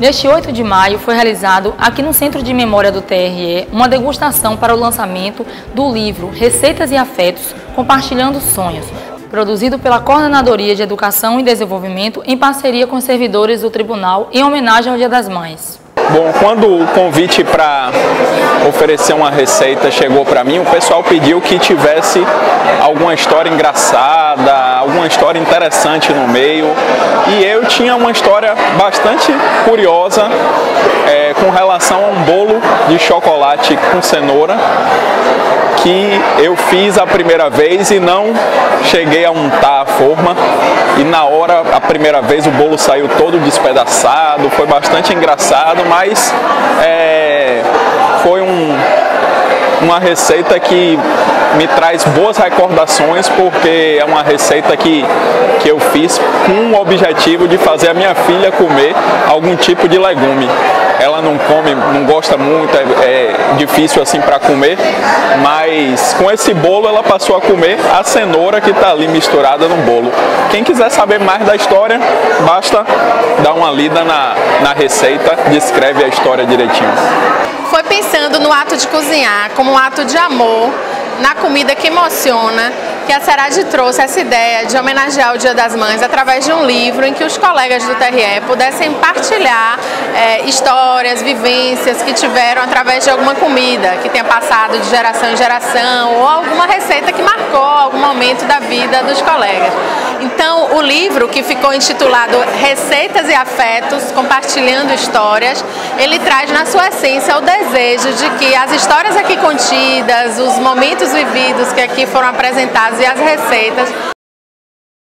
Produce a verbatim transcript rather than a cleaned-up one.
Neste oito de maio foi realizado aqui no Centro de Memória do T R E uma degustação para o lançamento do livro Receitas e Afetos, Compartilhando Sonhos, produzido pela Coordenadoria de Educação e Desenvolvimento em parceria com os servidores do Tribunal em homenagem ao Dia das Mães. Bom, quando o convite para oferecer uma receita chegou para mim, o pessoal pediu que tivesse alguma história engraçada, alguma história interessante no meio. E eu tinha uma história bastante curiosa é, com relação a um bolo de chocolate com cenoura que eu fiz a primeira vez e não cheguei a untar a forma. E na hora, a primeira vez, o bolo saiu todo despedaçado, foi bastante engraçado, mas é, foi um, uma receita que me traz boas recordações, porque é uma receita que, que eu fiz com o objetivo de fazer a minha filha comer algum tipo de legume. Ela não come, não gosta muito, é, é difícil assim para comer, mas com esse bolo ela passou a comer a cenoura que está ali misturada no bolo. Quem quiser saber mais da história, basta dar uma lida na, na receita, descreve a história direitinho. Foi pensando no ato de cozinhar como um ato de amor, na comida que emociona, que a Serade trouxe essa ideia de homenagear o Dia das Mães através de um livro em que os colegas do T R E pudessem partilhar é, histórias, vivências que tiveram através de alguma comida que tenha passado de geração em geração ou alguma receita que marcou algum momento da vida dos colegas. Então, o livro, que ficou intitulado Receitas e Afetos, Compartilhando Histórias, ele traz na sua essência o desejo de que as histórias aqui contidas, os momentos vividos que aqui foram apresentados e as receitas